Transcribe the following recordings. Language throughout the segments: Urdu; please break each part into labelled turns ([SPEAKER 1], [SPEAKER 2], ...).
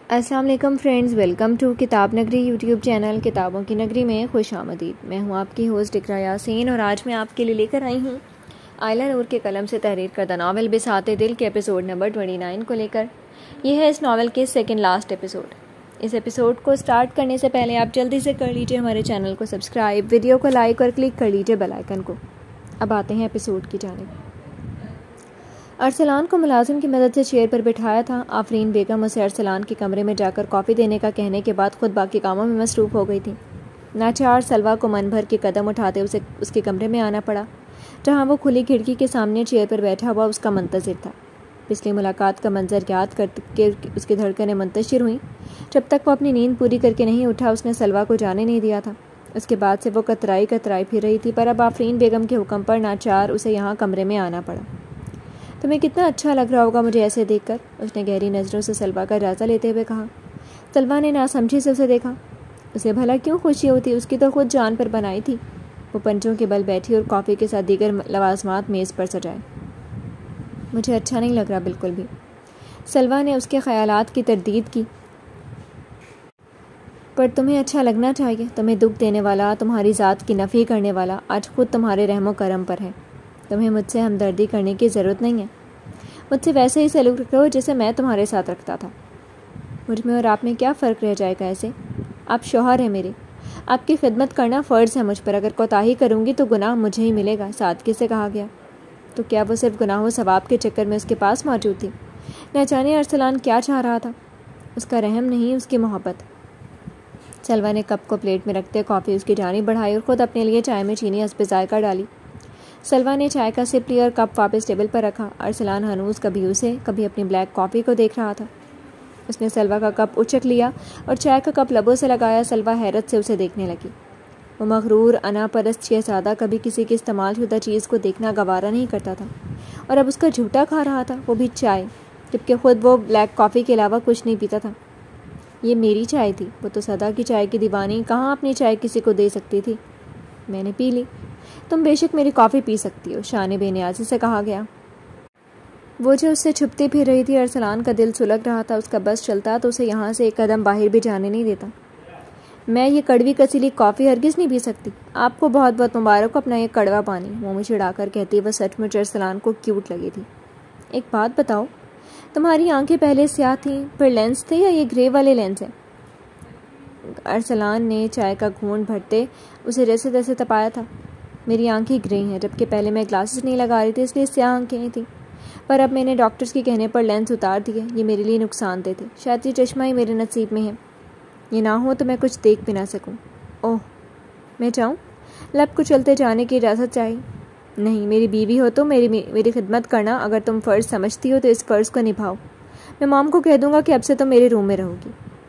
[SPEAKER 1] السلام علیکم فرینڈز، ویلکم ٹو کتاب نگری یوٹیوب چینل کتابوں کی نگری میں خوش آمدید۔ میں ہوں آپ کی ہوسٹ اقرا یاسین اور آج میں آپ کے لیے لے کر آئی ہوں آئلہ نور کے قلم سے تحریر کردہ ناول بساط دل کے ایپیسوڈ نمبر 29 کو لے کر۔ یہ ہے اس ناول کے سیکنڈ لاسٹ ایپیسوڈ۔ اس ایپیسوڈ کو سٹارٹ کرنے سے پہلے آپ جلدی سے کر لیجئے ہمارے چینل کو سبسکرائب، ویڈیو کو لائک اور کلک کر لیجئے بیل آئیکن کو۔ اب آتے ہیں ایپیسوڈ کی جانب۔ ارسلان کو ملازم کی مدد سے چیئر پر بٹھایا تھا۔ آفرین بیگم اسے ارسلان کے کمرے میں جا کر کافی دینے کا کہنے کے بعد خود باقی کاموں میں مصروف ہو گئی تھی۔ ناچار سلویٰ کو من بھر کے قدم اٹھاتے اسے اس کے کمرے میں آنا پڑا، جہاں وہ کھلی کھڑکی کے سامنے چیئر پر بیٹھا ہوا اس کا منتظر تھا۔ پچھلی ملاقات کا منظر یاد کر کے اس کی دھڑکنیں منتشر ہوئیں۔ جب تک وہ اپنی نیند پوری کر کے نہیں اٹھا اس نے سلویٰ کو جانے نہیں دیا تھا۔ اس کے بعد سے وہ کترائی پھر رہی تھی، پر اب آفرین بیگم کے حکم پر ناچار اسے یہاں کمرے میں آنا پڑا۔ تمہیں کتنا اچھا لگ رہا ہوگا مجھے ایسے دیکھ کر، اس نے گہری نظروں سے سلویٰ کا جائزہ لیتے ہوئے کہا۔ سلویٰ نے ناسمجھی سے اسے دیکھا۔ اسے بھلا کیوں خوشی ہوتی، اس کی تو خود جان پر بنائی تھی۔ وہ پنجوں کے بل بیٹھی اور کافی کے ساتھ دیگر لوازمات میز پر سجائے۔ مجھے اچھا نہیں لگ رہا بالکل بھی۔ سلویٰ نے اس کے خیالات کی تردید کی۔ پر تمہیں اچھا لگنا چاہیے۔ تمہیں دکھ دینے والا، تمہاری ذات کی نفی کرنے والا آج خود تمہارے رحم و کرم پر ہے۔ تمہیں مجھ سے ہمدردی کرنے کی ضرورت نہیں ہے۔ مجھ سے ویسے ہی سلوک رکھو جیسے میں تمہارے ساتھ رکھتا تھا۔ مجھ میں اور آپ میں کیا فرق رہ جائے گا ایسے؟ آپ شوہر ہیں میرے، آپ کی خدمت کرنا فرض ہے مجھ پر۔ اگر کوتاہی کروں گی تو گناہ مجھے ہی ملے گا، سادگی سے کہا گیا۔ تو کیا وہ صرف گناہ و ثواب کے چکر میں اس کے پاس موجود تھی؟ نہ جانے ارسلان کیا چاہ رہا تھا، اس کا رحم نہیں اس کی محبت۔ سلویٰ نے کپ کو پلیٹ میں رکھتے کافی اس کی جانب بڑھائی اور خود اپنے لیے چائے میں چینی حسب ذائقہ ڈالی۔ سلویٰ نے چائے کا سپ لیا اور کپ واپس ٹیبل پر رکھا۔ ارسلان ہنوز کبھی اسے کبھی اپنی بلیک کافی کو دیکھ رہا تھا۔ اس نے سلویٰ کا کپ اچک لیا اور چائے کا کپ لبوں سے لگایا۔ سلویٰ حیرت سے اسے دیکھنے لگی۔ وہ مغرور انا پرست شہزادہ کبھی کسی کی استعمال شدہ چیز کو دیکھنا گوارا نہیں کرتا تھا، اور اب اس کا جھوٹا کھا رہا تھا، وہ بھی چائے، جبکہ خود وہ بلیک کافی کے علاوہ کچھ نہیں پیتا تھا۔ یہ میری چائے تھی، وہ تو سدا کی چائے کی دیوانی، کہاں اپنی چائے کسی کو دے سکتی تھی۔ میں نے پی لی۔ تم بے شک میری کافی پی سکتی ہو، شان بے نیازی سے کہا گیا۔ وہ جو اس سے چھپتی پھر رہی تھی، ارسلان کا دل سلگ رہا تھا۔ اس کا بس چلتا تو اسے یہاں سے ایک قدم باہر بھی جانے نہیں دیتا۔ میں یہ کڑوی کسیلی کافی ہرگز نہیں پی سکتی۔ آپ کو بہت بہت مبارک اپنا یہ کڑوا پانی، منہ میں چڑھا کر کہتی وہ سچ مچ ارسلان کو کیوٹ لگی تھی۔ ایک بات بتاؤ، تمہاری آنکھیں پہلے سیاہ تھیں پھر لینس تھے یا یہ گرے والے لینس ہیں؟ ارسلان نے چائے کا گھونٹ بھرتے اسے جیسے تیسے تپایا تھا۔ میری آنکھیں گرے ہیں، جبکہ پہلے میں گلاسز نہیں لگا رہی تھی اس لیے سیاہ آنکھیں تھیں، پر اب میں نے ڈاکٹرز کے کہنے پر لینس اتار دیے۔ یہ میرے لیے نقصان دہ تھے، شاید یہ چشمہ ہی میرے نصیب میں ہے۔ یہ نہ ہو تو میں کچھ دیکھ بھی نہ سکوں۔ اوہ، میں جاؤں؟ لب کو چلتے جانے کی اجازت چاہیے۔ نہیں، میری بیوی ہو تو میری خدمت کرنا، اگر تم فرض سمجھتی ہو تو اس فرض کو نبھاؤ۔ میں مام کو کہہ دوں گا کہ اب سے تم میرے روم میں رہو گی۔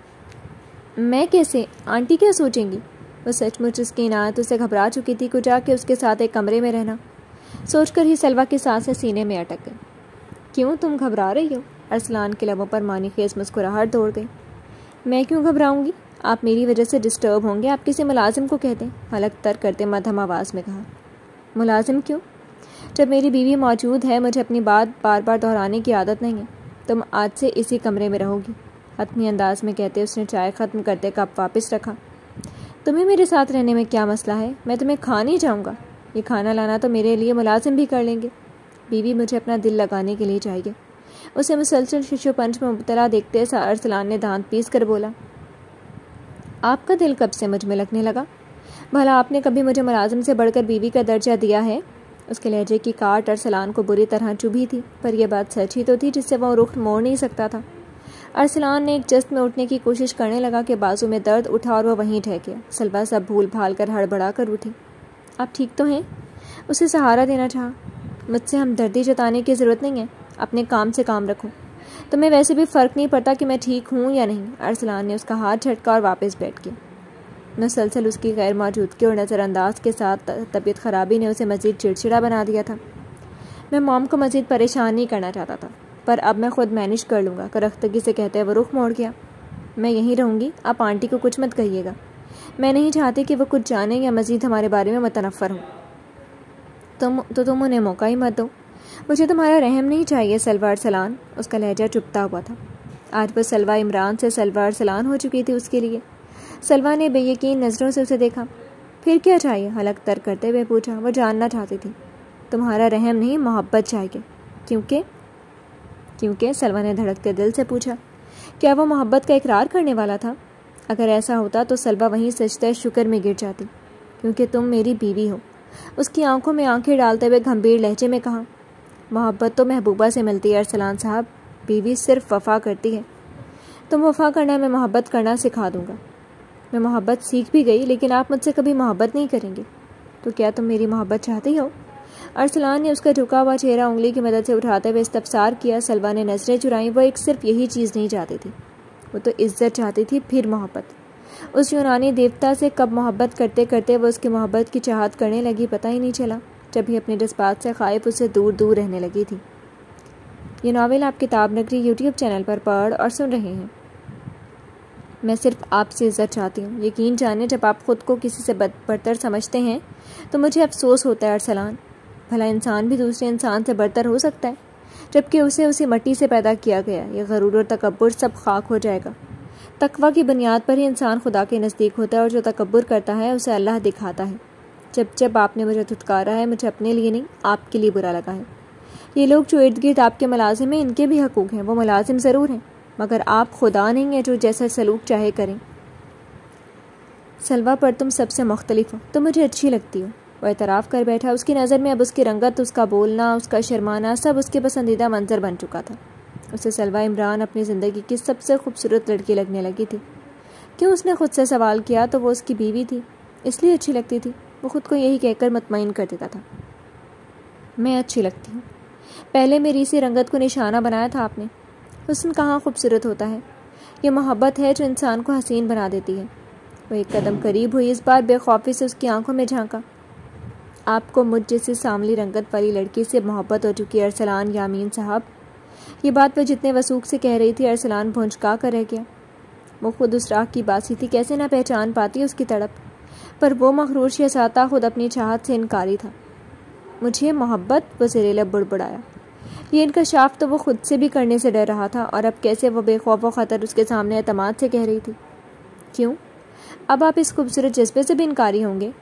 [SPEAKER 1] میں کیسے؟ آنٹی کیا سوچیں گی؟ وہ سچ مچ اس کی عنایت سے گھبرا چکی تھی، کچھ آ کے اس کے ساتھ ایک کمرے میں رہنا سوچ کر ہی سلویٰ کی سانسیں سینے میں اٹک گئی۔ کیوں تم گھبرا رہی ہو؟ ارسلان کے لبوں پر معنی خیز مسکراہٹ دوڑ گئی۔ میں کیوں گھبراؤں گی؟ آپ میری وجہ سے ڈسٹرب ہوں گے، آپ کسی ملازم کو کہہ دیں، حلق تر کرتے مدھم آواز میں کہا۔ ملازم کیوں؟ جب میری بیوی موجود ہے مجھے اپنی بات بار بار دہرانے کی عادت نہیں ہے۔ تم آج سے اسی کمرے میں رہو گی، حتمی انداز میں کہتے اس نے چائے ختم کرتے کپ واپس رکھا۔ تمہیں میرے ساتھ رہنے میں کیا مسئلہ ہے؟ میں تمہیں کھا نہیں جاؤں گا، یہ کھانا لانا تو میرے لیے ملازم بھی کر لیں گے۔ بیوی مجھے اپنا دل لگانے کے لیے چاہیے۔ اسے مسلسل شش و پنج میں مبتلا دیکھتے ارسلان نے دانت پیس کر بولا۔ آپ کا دل کب سے مجھ میں لگنے لگا؟ بھلا آپ نے کبھی مجھے ملازم سے بڑھ کر بیوی کا درجہ دیا ہے؟ اس کے لہجے کی کاٹ ارسلان کو بری طرح چبھی تھی، پر یہ بات سچ ہی تو تھی جس سے وہ رخ موڑ نہیں سکتا تھا۔ ارسلان نے ایک جست میں اٹھنے کی کوشش کرنے لگا کہ بازو میں درد اٹھا اور وہ وہیں ٹھہر گیا۔ سلویٰ سب بھول بھال کر ہڑبڑا کر اٹھی۔ آپ ٹھیک تو ہیں؟ اسے سہارا دینا چاہا۔ مجھ سے ہمدردی جتانے کی ضرورت نہیں ہے، اپنے کام سے کام رکھو۔ تمہیں ویسے بھی فرق نہیں پڑتا کہ میں ٹھیک ہوں یا نہیں۔ ارسلان نے اس کا ہاتھ جھٹکا اور واپس بیٹھ گیا۔ مسلسل اس کی غیر موجودگی اور نظر انداز کے ساتھ طبیعت خرابی نے اسے مزید چڑچڑا بنا دیا تھا۔ میں موم کو مزید پریشان نہیں کرنا چاہتا تھا، پر اب میں خود مینج کر لوں گا، کرختگی سے کہتے وہ رخ موڑ گیا۔ میں یہیں رہوں گی، آپ آنٹی کو کچھ مت کہیے گا۔ میں نہیں چاہتی کہ وہ کچھ جانیں یا مزید ہمارے بارے میں متنفر ہوں۔ تم انہیں موقع ہی مت دو۔ مجھے تمہارا رحم نہیں چاہیے سلویٰ۔ ارسلان، اس کا لہجہ چپتا ہوا تھا۔ آج وہ سلوہ عمران سے سلوہ ارسلان ہو چکی تھی اس کے لیے۔ سلوہ نے بے یقین نظروں سے اسے دیکھا۔ پھر کیا چاہیے؟ حلق تر کرتے ہوئے پوچھا۔ وہ جاننا چاہتی تھی۔ تمہارا رحم نہیں، محبت چاہیے۔ کیونکہ سلوہ نے دھڑکتے دل سے پوچھا۔ کیا وہ محبت کا اقرار کرنے والا تھا؟ اگر ایسا ہوتا تو سلوہ وہیں سجدہ شکر میں گر جاتی۔ کیونکہ تم میری بیوی ہو۔ اس کی آنکھوں میں آنکھیں ڈالتے ہوئے گھمبیر لہجے میں کہا۔ محبت تو محبوبہ سے ملتی ہے ارسلان صاحب، بیوی صرف وفا کرتی ہے۔ تم وفا کرنا، میں محبت کرنا سکھا دوں گا۔ میں محبت سیکھ بھی گئی، لیکن آپ مجھ سے کبھی محبت نہیں کریں گے۔ تو کیا تم میری محبت چاہتی ہو؟ ارسلان نے اس کا جھکا ہوا چہرہ انگلی کی مدد سے اٹھاتے ہوئے استفسار کیا۔ سلوہ نے نظریں چرائیں۔ وہ ایک صرف یہی چیز نہیں چاہتی تھی، وہ تو عزت چاہتی تھی، پھر محبت۔ اس یونانی دیوتا سے کب محبت کرتے کرتے وہ اس کی محبت کی چاہت کرنے لگی، پتہ ہی نہیں چلا۔ جب ہی اپنے جذبات سے خائف اس سے دور دور رہنے لگی تھی۔ یہ ناول آپ کتاب نگری یوٹیوب چینل پر پڑھ اور سن رہے ہیں۔ میں صرف آپ سے عزت چاہتی ہوں۔ یقین جانیں، جب آپ خود کو کسی سے برتر سمجھتے ہیں تو مجھے افسوس ہوتا ہے ارسلان۔ بھلا انسان بھی دوسرے انسان سے برتر ہو سکتا ہے، جبکہ اسے اسی مٹی سے پیدا کیا گیا۔ یہ غرور اور تکبر سب خاک ہو جائے گا۔ تقویٰ کی بنیاد پر ہی انسان خدا کے نزدیک ہوتا ہے، اور جو تکبر کرتا ہے اسے اللہ دکھاتا ہے۔ جب آپ نے مجھے دھتکارا ہے، مجھے اپنے لیے نہیں، آپ کے لیے برا لگا ہے۔ یہ لوگ جو ارد گرد آپ کے ملازم ہیں، ان کے بھی حقوق ہیں۔ وہ ملازم ضرور ہیں، مگر آپ خدا نہیں ہیں جو جیسا سلوک چاہے کریں۔ سلوہ پر تم سب سے مختلف ہو، تم مجھے اچھی لگتی ہو۔ وہ اعتراف کر بیٹھا۔ اس کی نظر میں اب اس کی رنگت، اس کا بولنا، اس کا شرمانا سب اس کے پسندیدہ منظر بن چکا تھا۔ اسے سلوہ عمران اپنی زندگی کی سب سے خوبصورت لڑکی لگنے لگی تھی۔ کیوں اس نے خود سے سوال کیا تو وہ اس کی بیوی تھی، اس لیے اچھی لگتی تھی۔ وہ خود کو یہی کہہ کر مطمئن کر دیتا تھا، میں اچھی لگتی ہوں۔ پہلے میری اسی رنگت کو نشانہ بنایا تھا آپ نے۔ حسن کہاں خوبصورت ہوتا ہے، یہ محبت ہے جو انسان کو حسین بنا دیتی ہے۔ وہ ایک قدم قریب ہوئی، اس بار بے خوفی سے اس کی آنکھوں میں جھانکا۔ آپ کو مجھ جیسی ساملی رنگت والی لڑکی سے محبت ہو چکی ارسلان یامین صاحب۔ یہ بات وہ جتنے وثوق سے کہہ رہی تھی، ارسلان بھونچکا کر رہ گیا۔ وہ خود اس راہ کی باسی تھی، کیسے نہ پہچان پاتی اس کی تڑپ، پر وہ مغرور شہزادہ خود اپنی چاہت سے انکاری تھا۔ مجھے محبت، وہ زیر لب بڑبڑایا۔ یہ انکشاف تو وہ خود سے بھی کرنے سے ڈر رہا تھا، اور اب کیسے وہ بے خوف و خطر اس کے سامنے اعتماد سے کہہ رہی تھی۔ کیوں؟ اب آپ اس خوبصورت جذبے سے بھی انکاری ہوں گے؟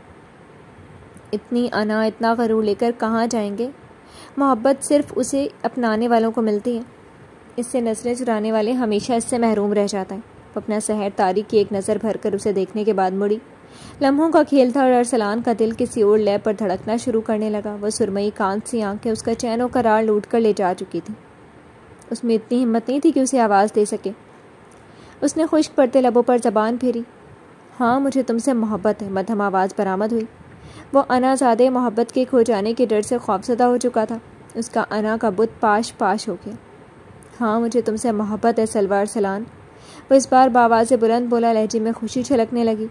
[SPEAKER 1] اتنی انا، اتنا غرور لے کر کہاں جائیں گے؟ محبت صرف اسے اپنانے والوں کو ملتی ہے، اس سے نظریں چرانے والے ہمیشہ اس سے محروم رہ جاتا ہے۔ وہ اپنا سحر تاریک کی ایک نظر بھر کر اسے دیکھنے کے بعد مڑی۔ لمحوں کا کھیل تھا اور ارسلان کا دل کسی اور لے پر دھڑکنا شروع کرنے لگا۔ وہ سرمئی کانت سی آنکھیں اس کا چین و قرار لوٹ کر لے جا چکی تھی۔ اس میں اتنی ہمت نہیں تھی کہ اسے آواز دے سکے۔ اس نے خشک پڑتے لبوں پر زبان پھیری۔ ہاں، مجھے تم سے محبت ہے، مدھم آواز برآمد ہوئی۔ وہ انا زادے محبت کے کھو جانے کے ڈر سے خوفزدہ ہو چکا تھا۔ اس کا انا کا بت پاش پاش ہو گیا۔ ہاں، مجھے تم سے محبت ہے سلوہ ارسلان۔ وہ اس بار بآواز بلند بولا، لہجے میں خوشی چھلکنے لگی۔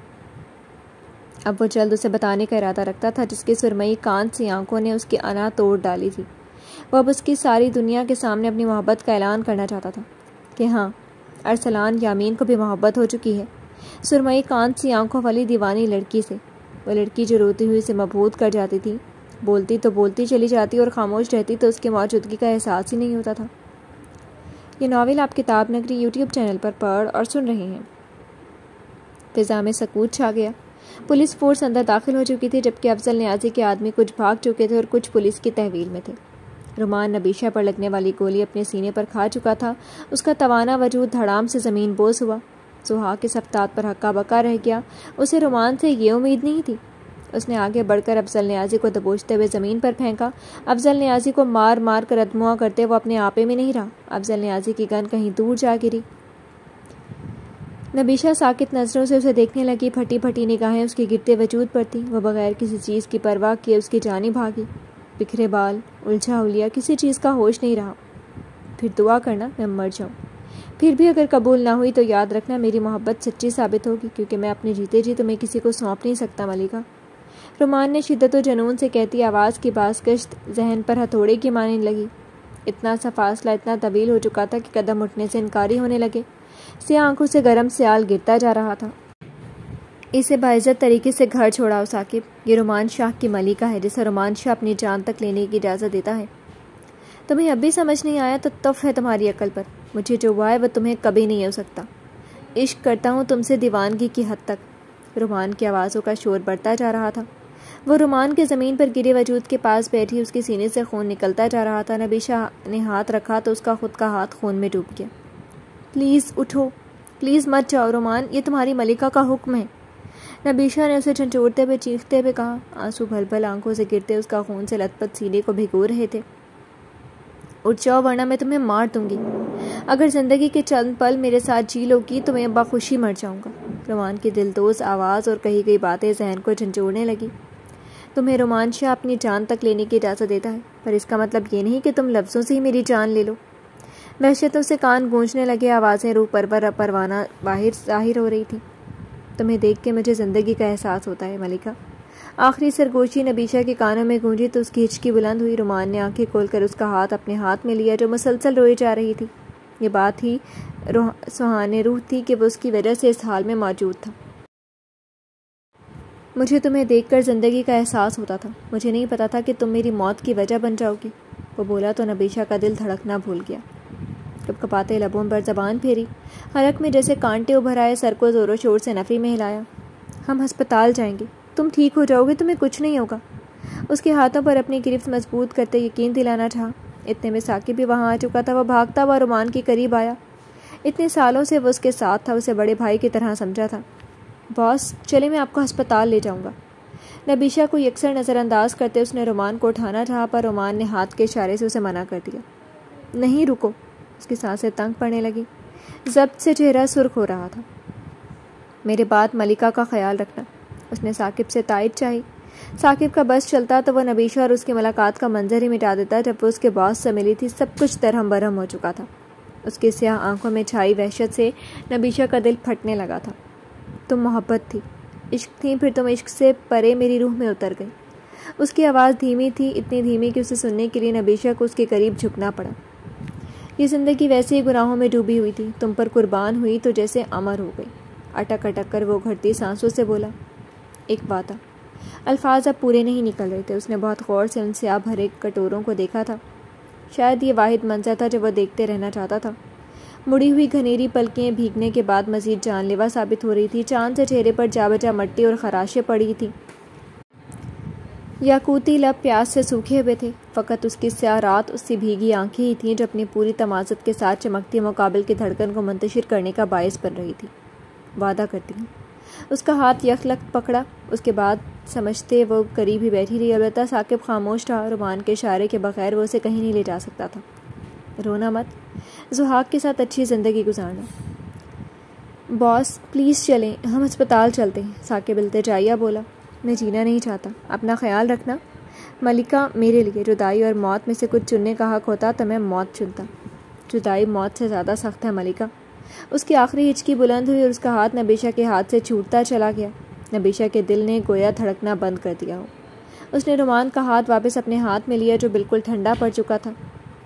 [SPEAKER 1] اب وہ جلد اسے بتانے کا ارادہ رکھتا تھا، جس کی سرمئی کانت سی آنکھوں نے اس کی انا توڑ ڈالی تھی۔ وہ اب اس کی ساری دنیا کے سامنے اپنی محبت کا اعلان کرنا چاہتا تھا کہ ہاں، ارسلان یامین کو بھی محبت ہو چکی ہے، سرمئی کانت سی آنکھوں والی دیوانی لڑکی سے۔ وہ لڑکی جو روتی ہوئی اسے مبہوت کر جاتی تھی، بولتی تو بولتی چلی جاتی اور خاموش رہتی تو اس کی موجودگی کا احساس ہی نہیں ہوتا تھا۔ یہ ناول آپ کتاب نگری یوٹیوب چینل پر پڑھ اور سن رہے ہیں۔ فضا میں سکوت چھا گیا۔ پولیس فورس اندر داخل ہو چکی تھی، جبکہ افضل نیازی کے آدمی کچھ بھاگ چکے تھے اور کچھ پولیس کی تحویل میں تھے۔ رومان نبیشہ پر لگنے والی گولی اپنے سینے پر کھا چکا تھا۔ اس کا توانا وجود دھڑام سے زمین بوس ہوا۔ سہاگ کے صفتات پر ہکا بکا رہ گیا۔ اسے رومان سے یہ امید نہیں تھی۔ اس نے آگے بڑھ کر افضل نیازی کو دبوچتے ہوئے زمین پر پھینکا۔ افضل نیازی کو مار مار کر ادموا کرتے وہ اپنے آپے میں نہیں رہا۔ افضل نیازی کی گن کہیں دور جا گری۔ نبیشہ ساکت نظروں سے اسے دیکھنے لگی۔ پھٹی پھٹی نگاہیں اس کے گرتے وجود پر تھیں۔ وہ بغیر کسی چیز کی پرواہ کیے اس کی جانب بھاگی۔ بکھرے بال، الجھا ہولیا، کسی چیز کا ہوش نہیں رہا۔ پھر دعا کرنا میں مر جاؤں۔ پھر بھی اگر قبول نہ ہوئی تو یاد رکھنا میری محبت سچی ثابت ہوگی، کیونکہ میں اپنے جیتے جی تمہیں کسی کو سونپ نہیں سکتا ملکہ۔ رومان نے شدت و جنون سے کہتی آواز کی بازگشت ذہن پر ہتھوڑے کی مانند لگی۔ اتنا سا فاصلہ اتنا طویل ہو چکا تھا کہ قدم اٹھنے سے انکاری ہونے لگے۔ سیاہ آنکھوں سے گرم سیال گرتا جا رہا تھا۔ اسے باعزت طریقے سے گھر چھوڑاؤ ثاقب، یہ رومان شاہ کی ملکہ ہے جسے رومان شاہ اپنی جان تک لینے کی اجازت دیتا ہے۔ تمہیں اب بھی سمجھ نہیں آیا تو تف ہے تمہاری عقل پر۔ مجھے جو ہوا ہے وہ تمہیں کبھی نہیں ہو سکتا. عشق کرتا ہوں تم سے دیوانگی کی حد تک. رومان کی آوازوں کا شور بڑھتا جا رہا تھا. وہ رومان کے زمین پر گرے وجود کے پاس بیٹھی اس کے سینے سے خون نکلتا جا رہا تھا. نبیشہ نے ہاتھ رکھا تو اس کا خود کا ہاتھ خون میں ڈوب گیا. پلیز اٹھو, پلیز مت جاؤ رومان, یہ تمہاری ملکہ کا حکم ہے. نبیشہ نے اسے جھنجھوڑتے ہوئے چیختے ہوئے کہا. آنسو بھل بھل آنکھوں سے گرتے اس کا خون سے لت پت سینے کو بھگو رہے تھے. اٹھ جاؤ ورنہ میں تمہیں مار دوں گی. اگر زندگی کے چند پل میرے ساتھ جی لو گی تو میں بخوشی مر جاؤں گا. رومان کی دلدوز آواز اور کہی گئی باتیں ذہن کو جھنجھوڑنے لگی. تمہیں رومان شاہ اپنی جان تک لینے کی اجازت دیتا ہے, پر اس کا مطلب یہ نہیں کہ تم لفظوں سے ہی میری جان لے لو. وحشتوں سے کان گونجنے لگے. آوازیں روح پرور پروانہ باہر ظاہر ہو رہی تھیں. تمہیں دیکھ کے مجھے زندگی کا احساس ہوتا ہے ملکہ. آخری سرگوشی نبیشہ کے کانوں میں گونجی تو اس کی ہچکی بلند ہوئی. رومان نے آنکھیں کھول کر اس کا ہاتھ اپنے ہاتھ میں لیا جو مسلسل روئی جا رہی تھی. یہ بات ہی سہانے روح تھی کہ وہ اس کی وجہ سے اس حال میں موجود تھا. مجھے تمہیں دیکھ کر زندگی کا احساس ہوتا تھا. مجھے نہیں پتا تھا کہ تم میری موت کی وجہ بن جاؤ گی. وہ بولا تو نبیشہ کا دل دھڑکنا بھول گیا. کب کپاتے لبوں پر زبان پھیری. حلق میں جیسے کانٹے ابھر آئے. سر کو زور و شور سے نفی میں ہلایا. ہم ہسپتال جائیں گے, تم ٹھیک ہو جاؤ گے, تمہیں کچھ نہیں ہوگا. اس کے ہاتھوں پر اپنی گرفت مضبوط کرتے یقین دلانا چاہا. اتنے میں ثاقب بھی وہاں آ چکا تھا. وہ بھاگتا ہوا رومان کے قریب آیا. اتنے سالوں سے وہ اس کے ساتھ تھا, اسے بڑے بھائی کی طرح سمجھا تھا. باس چلے, میں آپ کو ہسپتال لے جاؤں گا. نبیشہ کو یکسر نظر انداز کرتے اس نے رومان کو اٹھانا چاہا, پر رومان نے ہاتھ کے اشارے سے اسے منع کر دیا. نہیں رکو. اس کی سانسیں تنگ پڑنے لگی. ضبط سے چہرہ سرخ ہو رہا تھا. میرے بعد ملکہ کا خیال رکھنا. اس نے ثاقب سے تائید چاہی. ثاقب کا بس چلتا تو وہ نبیشہ اور اس کی ملاقات کا منظر ہی مٹا دیتا. جب وہ اس کے باس سے ملی تھی سب کچھ درہم برہم ہو چکا تھا. اس کی سیاہ آنکھوں میں چھائی وحشت سے نبیشہ کا دل پھٹنے لگا تھا. تم محبت تھی, عشق تھی, پھر تم عشق سے پرے میری روح میں اتر گئی. اس کی آواز دھیمی تھی, اتنی دھیمی کہ اسے سننے کے لیے نبیشہ کو اس کے قریب جھکنا پڑا. یہ زندگی ویسے ہی گناہوں میں ڈوبی ہوئی تھی, تم پر قربان ہوئی تو جیسے امر ہو گئی. اٹک اٹک کر وہ گھٹتی سانسوں سے بولا. ایک بات آ. الفاظ اب پورے نہیں نکل رہے تھے. اس نے بہت غور سے ان سیاہ بھرے کٹوروں کو دیکھا تھا. شاید یہ واحد منظر تھا جو وہ دیکھتے رہنا چاہتا تھا. مڑی ہوئی گھنیری پلکیں بھیگنے کے بعد مزید جان لیوا ثابت ہو رہی تھی. چاند سے چہرے پر جا بجا مٹی اور خراشیں پڑی تھیں. یاقوتی لب پیاس سے سوکھے ہوئے تھے. فقط اس کی سیاہ رات اس سے بھیگی آنکھیں ہی تھیں جو اپنی پوری تمازت کے ساتھ چمکتی مقابل کی دھڑکن کو منتشر کرنے کا باعث بن رہی تھی. وعدہ کرتی ہوں. اس کا ہاتھ یکلخت پکڑا. اس کے بعد سمجھتے وہ قریب ہی بیٹھی رہی. البتہ ثاقب خاموش تھا. رومان کے اشارے کے بغیر وہ اسے کہیں نہیں لے جا سکتا تھا. رونا مت, زحاق کے ساتھ اچھی زندگی گزارنا. باس پلیز چلیں, ہم ہسپتال چلتے ہیں. ثاقب التجائیہ بولا. میں جینا نہیں چاہتا, اپنا خیال رکھنا. ملکہ میرے لیے جدائی اور موت میں سے کچھ چننے کا حق ہوتا تو میں موت چنتا. جدائی موت سے زیادہ سخت ہے ملکہ. اس کی آخری ہچکی بلند ہوئی اور اس کا ہاتھ نبیشہ کے ہاتھ سے چھوٹتا چلا گیا. نبیشہ کے دل نے گویا دھڑکنا بند کر دیا ہو. اس نے رومان کا ہاتھ واپس اپنے ہاتھ میں لیا جو بالکل ٹھنڈا پڑ چکا تھا.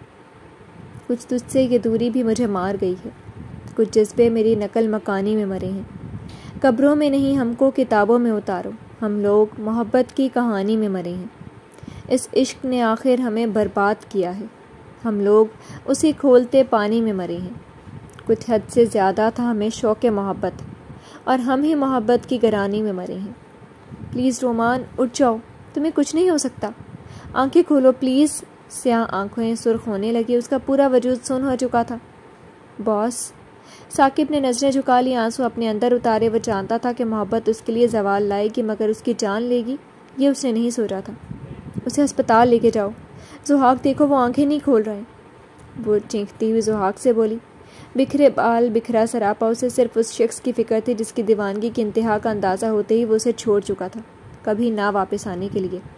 [SPEAKER 1] کچھ تجھ سے یہ دوری بھی مجھے مار گئی ہے. کچھ جذبے میری نقل مکانی میں مرے ہیں. قبروں میں نہیں, ہم کو کتابوں میں اتارو. ہم لوگ محبت کی کہانی میں مرے ہیں. اس عشق نے آخر ہمیں برباد کیا ہے. ہم لوگ اسی کھولتے پانی میں مرے ہیں. کچھ حد سے زیادہ تھا ہمیں شوق محبت, اور ہم ہی محبت کی گرانی میں مرے ہیں. پلیز رومان اٹھ جاؤ, تمہیں کچھ نہیں ہو سکتا. آنکھیں کھولو پلیز. سیاہ آنکھیں سرخ ہونے لگی. اس کا پورا وجود سن ہو چکا تھا. باس. ثاقب نے نظریں جھکا لی, آنسو اپنے اندر اتارے. وہ جانتا تھا کہ محبت اس کے لیے زوال لائے گی, مگر اس کی جان لے گی یہ اس نے نہیں سوچا تھا. اسے ہسپتال لے کے جاؤ. زحاق دیکھو, وہ آنکھیں نہیں کھول رہے. وہ چیختی ہوئی زحاق سے بولی. بکھرے بال, بکھرا سراپا. اسے صرف اس شخص کی فکر تھی جس کی دیوانگی کی انتہا کا اندازہ ہوتے ہی وہ اسے چھوڑ چکا تھا, کبھی نہ واپس آنے کے لیے.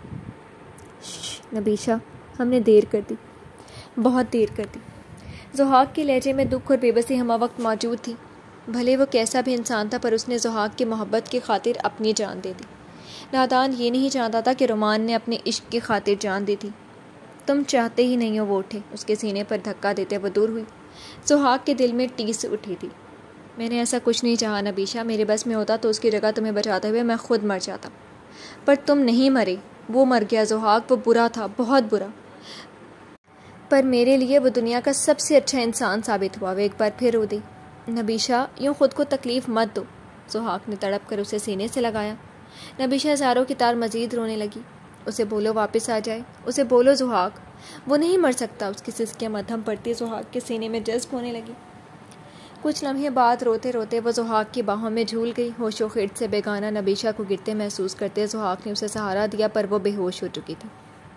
[SPEAKER 1] نبیشہ, ہم نے دیر کر دی, بہت دیر کر دی. زحاق کے لہجے میں دکھ اور بے بسی ہمہ وقت موجود تھی. بھلے وہ کیسا بھی انسان تھا, پر اس نے زحاق کی محبت کی خاطر اپنی جان دے دی. نادان یہ نہیں جانتا تھا کہ رومان نے اپنے عشق کی خاطر جان دی تھی. تم چاہتے ہی نہیں ہو. وہ اٹھے. اس کے سینے پر دھکا دیتے وہ دور ہوئی. زحاق کے دل میں ٹیس اٹھی تھی. میں نے ایسا کچھ نہیں چاہا نبیشہ. میرے بس میں ہوتا تو اس کی جگہ تمہیں بچاتے ہوئے میں خود مر جاتا. پر تم نہیں مرے. وہ مر گیا زحاق. وہ برا تھا, بہت برا. پر میرے لیے وہ دنیا کا سب سے اچھا انسان ثابت ہوا۔ وہ ایک بار پھر رو دی۔ نبیشہ یوں خود کو تکلیف مت دو۔ ضحاک نے تڑپ کر اسے سینے سے لگایا۔ نبیشہ زاروں کی طرح مزید رونے لگی۔ اسے بولو واپس آ جائے، اسے بولو ضحاک، وہ نہیں مر سکتا۔ اس کی سسکیاں مدھم پڑتی ضحاک کے سینے میں جذب ہونے لگی۔ کچھ لمحے بعد روتے روتے وہ ضحاک کی باہوں میں جھول گئی۔ ہوش و خرد سے بیگانہ نبیشہ کو گرتے محسوس کرتے ضحاک نے اسے سہارا دیا، پر وہ بے ہوش ہو چکی تھی۔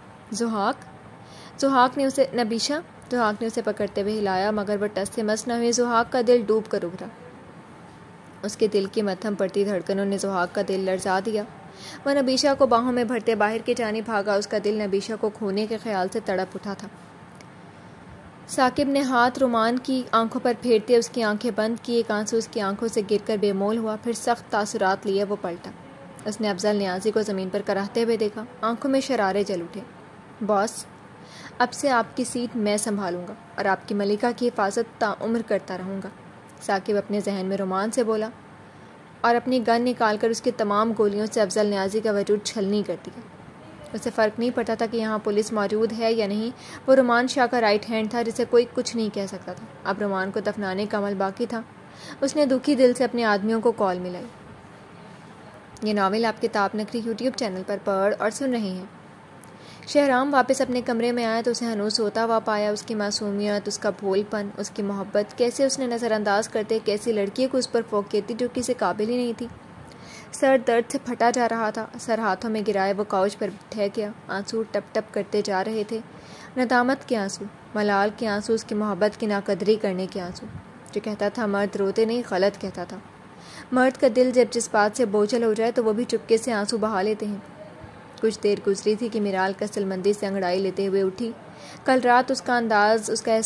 [SPEAKER 1] ضحاک نے اسے پکڑتے ہوئے ہلایا، مگر وہ ٹس سے مس نہ ہوئی۔ ضحاک کا دل ڈوب کر ابھرا۔ اس کے دل کی مدھم پڑتی دھڑکنوں نے ضحاک کا دل لرزا دیا۔ وہ نبیشہ کو باہوں میں بھرتے باہر کی جانب بھاگا۔ اس کا دل نبیشہ کو کھونے کے خیال سے تڑپ اٹھا تھا۔ ثاقب نے ہاتھ رومان کی آنکھوں پر پھیرتے اس کی آنکھیں بند کی۔ ایک آنسو اس کی آنکھوں سے گر کر بے مول ہوا، پھر سخت تاثرات لیے وہ پلٹا۔ اس نے افضل نیازی کو زمین پر کراہتے ہوئے دیکھا۔ آنکھوں میں شرارے جل اٹھے۔ باس، اب سے آپ کی سیٹ میں سنبھالوں گا اور آپ کی ملکہ کی حفاظت تا عمر کرتا رہوں گا، ثاقب اپنے ذہن میں رومان سے بولا، اور اپنی گن نکال کر اس کی تمام گولیوں سے افضل نیازی کا وجود چھلنی کر دیا۔ اسے فرق نہیں پڑتا تھا کہ یہاں پولیس موجود ہے یا نہیں۔ وہ رومان شاہ کا رائٹ ہینڈ تھا جسے کوئی کچھ نہیں کہہ سکتا تھا۔ اب رومان کو دفنانے کا عمل باقی تھا۔ اس نے دکھی دل سے اپنے آدمیوں کو کال ملائی۔ یہ ناول آپ کتاب نگری یوٹیوب چینل پر پڑھ اور سن رہے ہیں۔ شہرام واپس اپنے کمرے میں آیا تو اسے ہنوز سوتا ہوا پایا۔ اس کی معصومیت، اس کا بھول پن، اس کی محبت کیسے اس نے نظر انداز کرتے کیسی لڑکی کو اس پر فوقیت تھی جو کسی قابل ہی نہیں تھی۔ سر درد سے پھٹا جا رہا تھا۔ سر ہاتھوں میں گرائے وہ کاؤچ پر ٹھہر گیا۔ آنسو ٹپ ٹپ کرتے جا رہے تھے۔ ندامت کے آنسو، ملال کے آنسو، اس کی محبت کی ناقدری کرنے کے آنسو۔ جو کہتا تھا مرد روتے نہیں، غلط کہتا تھا۔ مرد کا دل جب جس بات سے بوجھل ہو جائے تو وہ بھی چپکے سے آنسو بہا لیتے ہیں۔ کچھ دیر گزری تھی کہ میرال کسل مندی سے انگڑائی لیتے ہوئے اٹھی۔ کل رات اس کا انداز، اس کا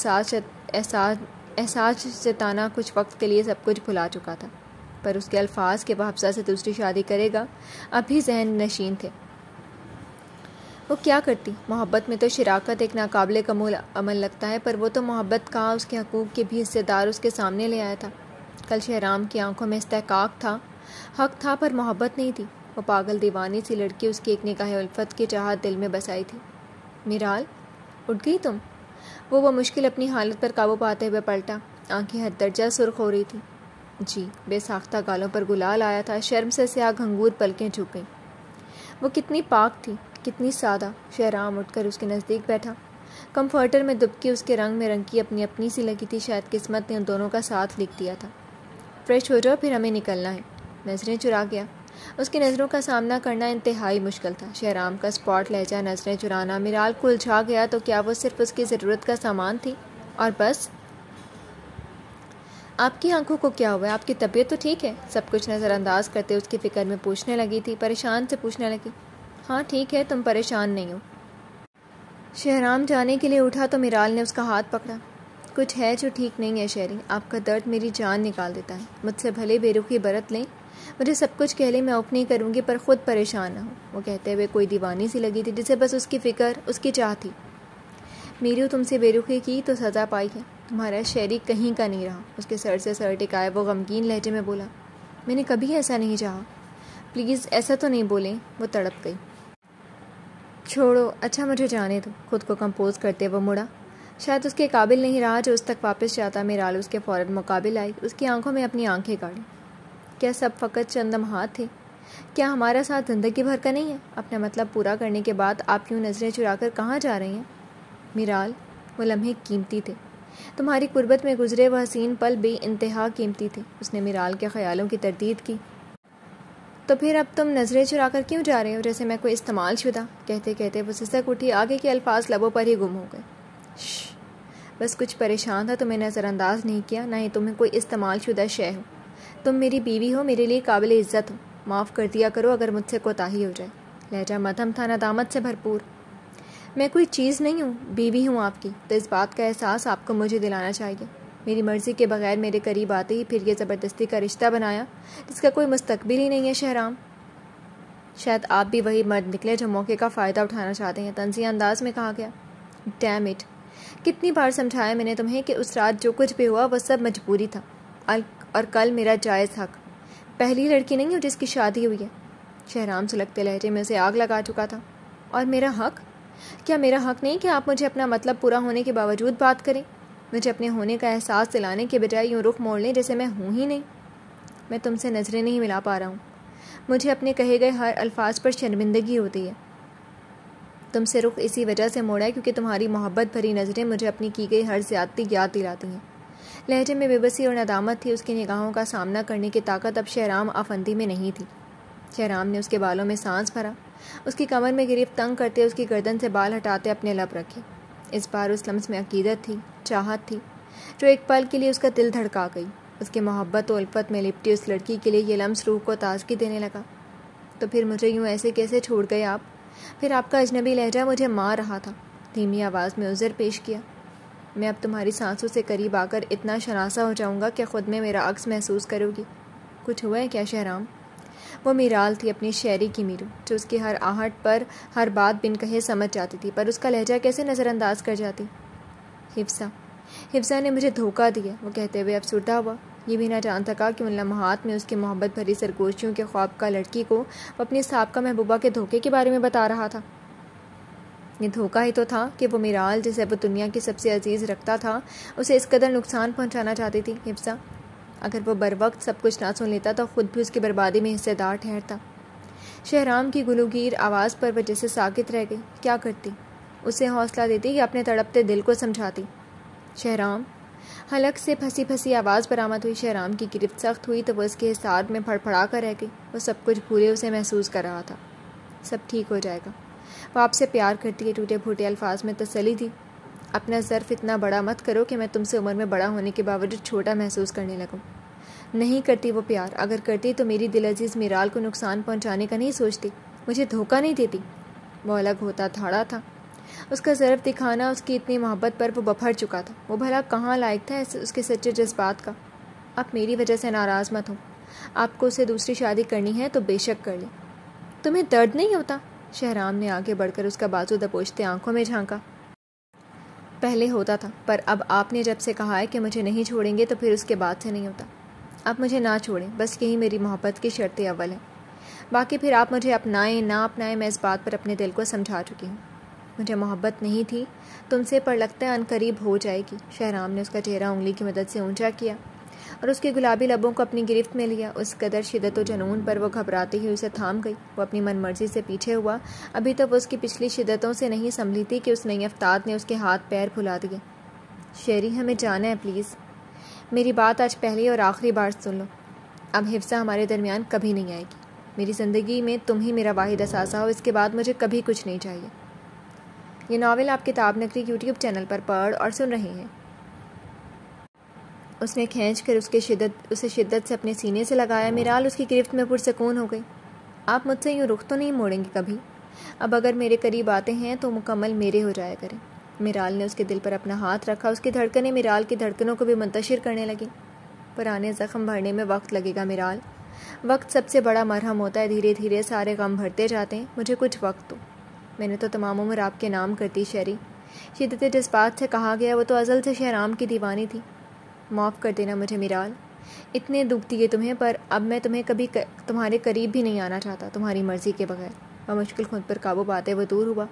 [SPEAKER 1] احساس جتانا کچھ وقت کے لیے سب کچھ بھلا چکا تھا، پر اس کے الفاظ کہ وہ حفصہ سے دوسری شادی کرے گا اب بھی ذہن نشین تھے۔ وہ کیا کرتی؟ محبت میں تو شراکت ایک ناقابل قبول عمل لگتا ہے، پر وہ تو محبت کا اس کے حقوق کے بھی حصے دار اس کے سامنے لے آیا تھا۔ کل شہرام کی آنکھوں میں استحقاق تھا، حق تھا، پر محبت نہیں تھی۔ وہ پاگل دیوانی سی لڑکی اس کی ایک نگاہ الفت کی چاہت دل میں بسائی تھی۔ میرال، اٹھ گئی تم؟ وہ مشکل اپنی حالت پر قابو پاتے ہوئے پلٹا۔ آنکھیں حد درجہ سرخ ہو رہی تھی۔ جی، بے ساختہ گالوں پر گلال آیا تھا۔ شرم سے سیاہ گھنگور پلکیں جھک گئیں۔ وہ کتنی پاک تھی، کتنی سادہ۔ شہرام اٹھ کر اس کے نزدیک بیٹھا۔ کمفرٹر میں دبکی اس کے رنگ میں رنگی اپنی سی لگی تھی۔ شاید قسمت نے ان دونوں کا ساتھ لکھ دیا تھا۔ فریش ہو جاؤ، پھر ہمیں نکلنا ہے۔ نظریں چرا گیا۔ اس کی نظروں کا سامنا کرنا انتہائی مشکل تھا۔ شہرام کا اسپاٹ لہجہ، نظریں چرانا، میرال کو الجھا گیا تو کیا وہ صرف اس کی ضرورت کا سامان تھی اور بس؟ آپ کی آنکھوں کو کیا ہوا ہے؟ آپ کی طبیعت تو ٹھیک ہے؟ سب کچھ نظر انداز کرتے اس کی فکر میں پوچھنے لگی تھی۔ پریشان سے پوچھنے لگی، ہاں ٹھیک ہے، تم پریشان نہیں ہو؟ شہرام جانے کے لیے اٹھا تو میرال نے اس کا ہاتھ پکڑا۔ کچھ ہے جو ٹھیک نہیں ہے شہری، آپ کا درد میری جان نکال دیتا ہے۔ مجھ سے بھلے بے رخی برت لیں، مجھے سب کچھ کہہ لیں، میں اوپ نہیں کروں گی، پر خود پریشان نہ ہو۔ وہ کہتے ہوئے کوئی دیوانی سی لگی تھی جسے بس اس کی فکر، اس کی چاہ تھی۔ میریو، تم سے بے رخی کی تو سزا پائی ہے، تمہارا شہری کہیں کا نہیں رہا۔ اس کے سر سے سر ٹکائے وہ غمگین لہجے میں بولا، میں نے کبھی ایسا نہیں چاہا، پلیز ایسا تو نہیں بولیں۔ وہ تڑپ گئی۔ چھوڑو، اچھا مجھے جانے دو۔ خود کو کمپوز کرتے وہ مڑا۔ شاید اس کے قابل نہیں رہا جو اس تک واپس جاتا۔ میرال اس کے فوراً مقابل آئی، اس کی آنکھوں میں اپنی آنکھیں گاڑی۔ کیا سب فقط چند لمحات تھے؟ کیا ہمارا ساتھ زندگی بھر کا نہیں ہے؟ اپنا مطلب پورا کرنے کے بعد آپ یوں نظریں چرا کر کہاں جا رہی ہیں؟ میرال، وہ لمحے قیمتی تھے، تمہاری قربت میں گزرے وہ حسین پل بے انتہا قیمتی تھے۔ اس نے میرال کے خیالوں کی تردید کی۔ تو پھر اب تم نظریں چرا کر کیوں جا رہے ہو، جیسے میں کوئی استعمال شدہ؟ کہتے کہتے وہ سسک اٹھی، آگے کے الفاظ لبوں پر ہی گم ہو گئے۔ بس کچھ پریشان تھا، تمہیں نظر انداز نہیں کیا، نہ ہی تمہیں کوئی استعمال شدہ شے ہو۔ تم میری بیوی ہو، میرے لیے قابل عزت ہو، معاف کر دیا کرو اگر مجھ سے کوتاہی ہو جائے۔ لہجہ مدھم تھا، ندامت سے بھرپور۔ میں کوئی چیز نہیں ہوں، بیوی ہوں آپ کی، تو اس بات کا احساس آپ کو مجھے دلانا چاہیے۔ میری مرضی کے بغیر میرے قریب آتے ہی پھر یہ زبردستی کا رشتہ بنایا جس کا کوئی مستقبل ہی نہیں ہے۔ شہرام، شاید آپ بھی وہی مرد نکلے جو موقع کا فائدہ اٹھانا چاہتے ہیں، طنزیہ انداز میں کہا گیا۔ ڈیم اٹ، کتنی بار سمجھایا میں نے تمہیں کہ اس رات جو کچھ بھی ہوا وہ سب مجبوری تھا، اور کل میرا جائز حق۔ پہلی لڑکی نہیں ہوں جس کی شادی ہوئی ہے۔ شہرام سلگتے لہجے میں اسے آگ لگا چکا تھا۔ اور میرا حق؟ کیا میرا حق نہیں کہ آپ مجھے اپنا مطلب پورا ہونے کے باوجود بات کریں؟ مجھے اپنے ہونے کا احساس دلانے کے بجائے یوں رخ موڑ لیں جیسے میں ہوں ہی نہیں۔ میں تم سے نظریں نہیں ملا پا رہا ہوں۔ مجھے اپنے کہے گئے ہر الفاظ پر شرمندگی ہوتی ہے۔ تم سے رخ اسی وجہ سے موڑا ہے کیونکہ تمہاری محبت بھری نظریں مجھے اپنی کی گئی ہر زیادتی یاد دلاتی ہیں۔ لہجے میں بے بسی اور ندامت تھی۔ اس کی نگاہوں کا سامنا کرنے کی طاقت اب شہرام افندی میں نہیں تھی۔ شہرام نے اس کے بالوں میں سانس بھرا، اس کی کمر میں گرفت تنگ کرتے اس کی گردن سے بال ہٹاتے اپنے لب رکھے۔ اس بار اس لمس میں عقیدت تھی، چاہت تھی، جو ایک پل کے لیے اس کا دل دھڑکا گئی۔ اس کی محبت و الفت میں لپٹی اس لڑکی کے لیے یہ لمس روح کو تازگی دینے لگا۔ تو پھر مجھے یوں ایسے کیسے چھوڑ گئے آپ؟ پھر آپ کا اجنبی لہجہ مجھے مار رہا تھا۔ دھیمی آواز میں عذر پیش کیا۔ میں اب تمہاری سانسوں سے قریب آ کر اتنا شناسا ہو جاؤں گا کہ خود میں میرا عکس محسوس کرو گی۔ کچھ ہوا ہے کیا شہرام؟ وہ میرال تھی، اپنی شاعری کی میرو، جو اس کی ہر آہٹ پر ہر بات بن کہے سمجھ جاتی تھی، پر اس کا لہجہ کیسے نظر انداز کر جاتی۔ حفصہ نے مجھے دھوکہ دیا، وہ کہتے ہوئے افسردہ ہوا۔ یہ بھی نہ جان سکا کہ ان لمحات میں اس کی محبت بھری سرگوشیوں کے خواب کا لڑکی کو وہ اپنی سابقہ محبوبہ کے دھوکے کے بارے میں بتا رہا تھا۔ یہ دھوکہ ہی تو تھا کہ وہ میرال جسے وہ دنیا کی سب سے عزیز رکھتا تھا اسے اس قدر نقصان پہنچانا چاہتی تھی۔ حفصہ، اگر وہ بر وقت سب کچھ نہ سن لیتا تو خود بھی اس کی بربادی میں حصے دار ٹھہرتا۔ شہرام کی گلوگیر آواز پر وہ جیسے ساکت رہ گئی۔ کیا کرتی؟ اسے حوصلہ دیتی کہ اپنے تڑپتے دل کو سمجھاتی۔ شہرام، حلق سے پھنسی پھنسی آواز برآمد ہوئی۔ شہرام کی گرفت سخت ہوئی تو وہ اس کے حصار میں پھڑ پھڑا کر رہ گئی۔ وہ سب کچھ بھولے اسے محسوس کر رہا تھا۔ سب ٹھیک ہو جائے گا، وہ آپ سے پیار کرتی ہے، ٹوٹے پھوٹے الفاظ میں تسلی دی۔ اپنا ظرف اتنا بڑا مت کرو کہ میں تم سے عمر میں بڑا ہونے کے باوجود چھوٹا محسوس کرنے لگوں۔ نہیں کرتی وہ پیار، اگر کرتی تو میری دل عزیز میرال کو نقصان پہنچانے کا نہیں سوچتی، مجھے دھوکہ نہیں دیتی۔ وہ الگ ہوتا تھاڑا تھا۔ اس کا ظرف دکھانا اس کی اتنی محبت پر وہ بپھر چکا تھا۔ وہ بھلا کہاں لائق تھا اس کے سچے جذبات کا؟ آپ میری وجہ سے ناراض مت ہو۔ آپ کو اسے دوسری شادی کرنی ہے تو بے شک کر لیں۔ تمہیں درد نہیں ہوتا؟ شہرام نے آگے بڑھ کر اس کا بازو دبوچتے آنکھوں میں جھانکا۔ پہلے ہوتا تھا، پر اب آپ نے جب سے کہا ہے کہ مجھے نہیں چھوڑیں گے تو پھر اس کے بعد سے نہیں ہوتا۔ آپ مجھے نہ چھوڑیں، بس یہی میری محبت کی شرط اول ہے۔ باقی پھر آپ مجھے اپنائیں نہ اپنائیں، میں اس بات پر اپنے دل کو سمجھا چکی ہوں۔ مجھے محبت نہیں تھی تم سے، پر لگتا ہے عنقریب ہو جائے گی۔ شہرام نے اس کا چہرہ انگلی کی مدد سے اونچا کیا اور اس کے گلابی لبوں کو اپنی گرفت میں لیا۔ اس قدر شدت و جنون پر وہ گھبراتی ہی اسے تھام گئی۔ وہ اپنی من مرضی سے پیچھے ہوا۔ ابھی تو وہ اس کی پچھلی شدتوں سے نہیں سنبھلی تھی کہ اس نئی افتاد نے اس کے ہاتھ پیر پھلا دیے۔ شیری، ہمیں جانا ہے پلیز۔ میری بات آج پہلی اور آخری بار سن لو۔ اب حفصہ ہمارے درمیان کبھی نہیں آئے گی۔ میری زندگی میں تم ہی میرا واحد اثاثہ ہو، اس کے بعد مجھے کبھی کچھ نہیں چاہیے۔ یہ ناول آپ کتاب نگری یوٹیوب چینل پر پڑھ اور سن رہے ہیں۔ اس نے کھینچ کر اسے شدت سے اپنے سینے سے لگایا۔ میرال اس کی گرفت میں پرسکون ہو گئی۔ آپ مجھ سے یوں رخ تو نہیں موڑیں گے کبھی؟ اب اگر میرے قریب آتے ہیں تو مکمل میرے ہو جایا کریں۔ میرال نے اس کے دل پر اپنا ہاتھ رکھا۔ اس کی دھڑکنیں میرال کی دھڑکنوں کو بھی منتشر کرنے لگیں۔ پرانے زخم بھرنے میں وقت لگے گا میرال، وقت سب سے بڑا مرہم ہوتا ہے، دھیرے دھیرے سارے غم بھرتے جاتے ہیں۔ مجھے کچھ وقت دو۔ میں نے تو تمام عمر آپ کے نام کرتی شیری۔ شدت جذبات سے کہا گیا۔ وہ تو ازل سے شہرام کی دیوانی تھی۔ معاف کر دینا مجھے میرال، اتنے دکھ دیے تمہیں، پر اب میں تمہیں کبھی تمہارے قریب بھی نہیں آنا چاہتا تمہاری مرضی کے بغیر۔ وہ مشکل خود پر قابو پاتے وہ دور ہوا۔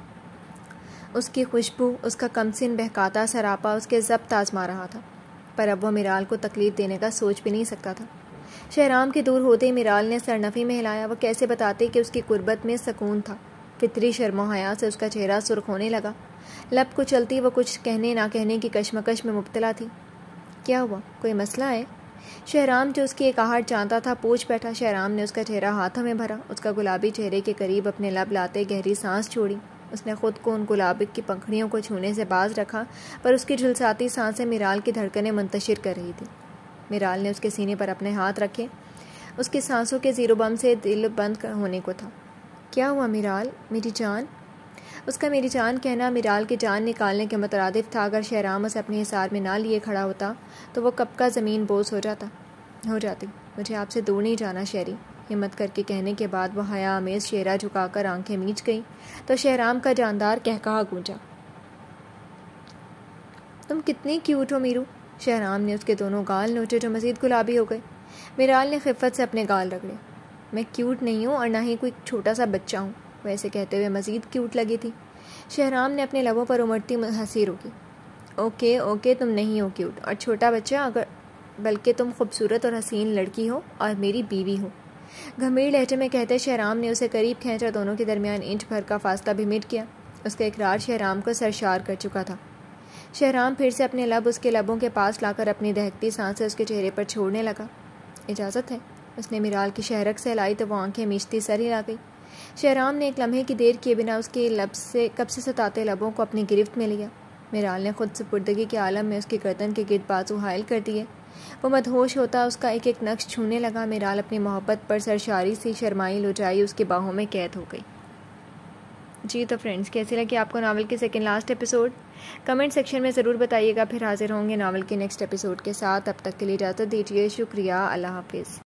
[SPEAKER 1] اس کی خوشبو، اس کا کمسن بہکاتا سراپا اس کے ضبط آزما رہا تھا، پر اب وہ میرال کو تکلیف دینے کا سوچ بھی نہیں سکتا تھا۔ شہرام کے دور ہوتے ہی میرال نے سرنفی میں ہلایا۔ وہ کیسے بتاتے کہ اس کی قربت میں سکون تھا؟ فطری شرم و حیا سے اس کا چہرہ سرخ ہونے لگا۔ لب کو چلتی وہ کچھ کہنے نہ کہنے کی کشمکش میں مبتلا تھی۔ کیا ہوا؟ کوئی مسئلہ ہے؟ شہرام جو اس کی ایک آہٹ جانتا تھا پوچھ بیٹھا۔ شہرام نے اس کا چہرہ ہاتھوں میں بھرا، اس کا گلابی چہرے کے قریب اپنے لب لاتے گہری سانس چھوڑی۔ اس نے خود کو ان گلاب کی پنکھڑیوں کو چھونے سے باز رکھا، پر اس کی جھلساتی سانسیں میرال کی دھڑکنیں منتشر کر رہی تھی۔ میرال نے اس کے سینے پر اپنے ہاتھ رکھے۔ اس کی سانسوں کے زیر و بم سے دل بند ہونے کو تھا۔ کیا ہوا میرال؟ میری جان؟ اس کا میری جان کہنا میرال کی جان نکالنے کے مترادف تھا۔ اگر شہرام اسے اپنے حصار میں نہ لیے کھڑا ہوتا تو وہ کب کا زمین بوس ہو جاتی۔ مجھے آپ سے دور نہیں جانا شیری، ہمت کر کے کہنے کے بعد وہ حیا آمیز چہرہ جھکا کر آنکھیں میچ گئی تو شہرام کا جاندار کہکہا گونجا۔ تم کتنی کیوٹ ہو میرو۔ شہرام نے اس کے دونوں گال نوچے جو مزید گلابی ہو گئے۔ میرال نے خفت سے اپنے گال رگڑے۔ میں کیوٹ نہیں ہوں اور نہ ہی کوئی چھوٹا سا بچہ ہوں، وہ ایسے کہتے ہوئے مزید کیوٹ لگی تھی۔ شہرام نے اپنے لبوں پر امڑتی ہنسی روکی۔ اوکے اوکے، تم نہیں ہو کیوٹ اور چھوٹا بچہ، بلکہ تم خوبصورت اور حسین لڑکی ہو اور میری بیوی ہو، گھمیر لہجے میں کہتے شہرام نے اسے قریب کھینچا۔ دونوں کے درمیان انچ بھر کا فاصلہ بھی مٹ گیا۔ اس کا اقرار شہرام کو سرشار کر چکا تھا۔ شہرام پھر سے اپنے لب اس کے لبوں کے پاس لا کر اپنی دہکتی سانسیں اس کے چہرے پر چھوڑنے لگا۔ اجازت ہے؟ اس نے میرال کی شہرک سے ہلائی تو وہ آنکھیں میچتی سر ہلا گئی۔ شہرام نے ایک لمحے کی دیر کیے بنا اس کے کب سے ستاتے لبوں کو اپنی گرفت میں لیا۔ میرال نے خود سپردگی کے عالم میں اس کی گردن کے گرد بازو حائل کر دیے۔ وہ مدہوش ہوتا اس کا ایک ایک نقش چھونے لگا۔ میرال اپنی محبت پر سرشاری سی شرمائی لجائی اس کی باہوں میں قید ہو گئی۔ جی تو فرینڈز، کیسی لگی آپ کو ناول کے second last episode? Comment section میں ضرور بتائیے گا۔ پھر حاضر ہوں گے ناول کے نیکسٹ ایپیسوڈ کے ساتھ۔ اب تک کے لیے اجازت دیجیے۔ شکریہ، اللہ حافظ۔